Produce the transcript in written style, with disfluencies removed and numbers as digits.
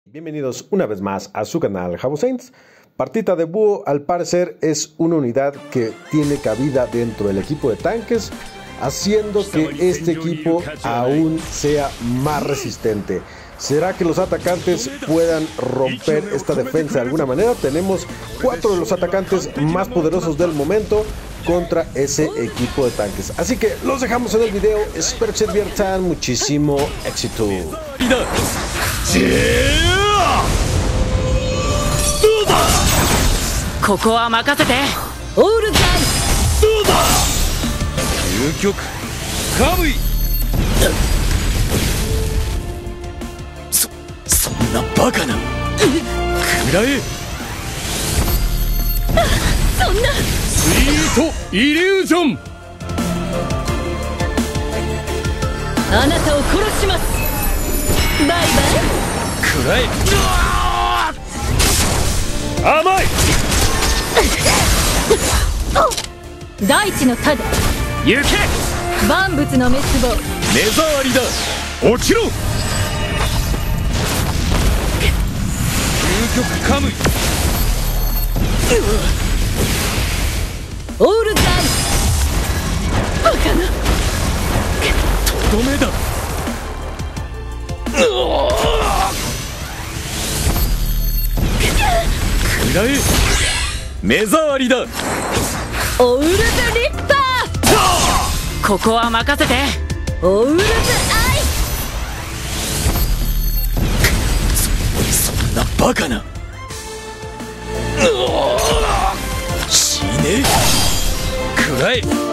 Bienvenidos una vez más a su canal Habbo Saints. Partita de Búho al parecer es una unidad que tiene cabida dentro del equipo de tanques, haciendo que este equipo aún sea más resistente. ¿Será que los atacantes puedan romper esta defensa de alguna manera? Tenemos 4 de los atacantes más poderosos del momento contra ese equipo de tanques. Así que los dejamos en el video. Espero que se diviertan. Muchísimo éxito. ここは任せてオールザイどうだ究極カムイそんなバカなくらえそんなスイートイリュージョンあなたを殺しますバイバイくらえ甘い大地の盾行け万物の滅亡目障りだ落ちろ究極カムイオールダイバカなとどめだくらえ目障りだオウルズリッパーここは任せてオウルズアイそんなバカな死ねくらえ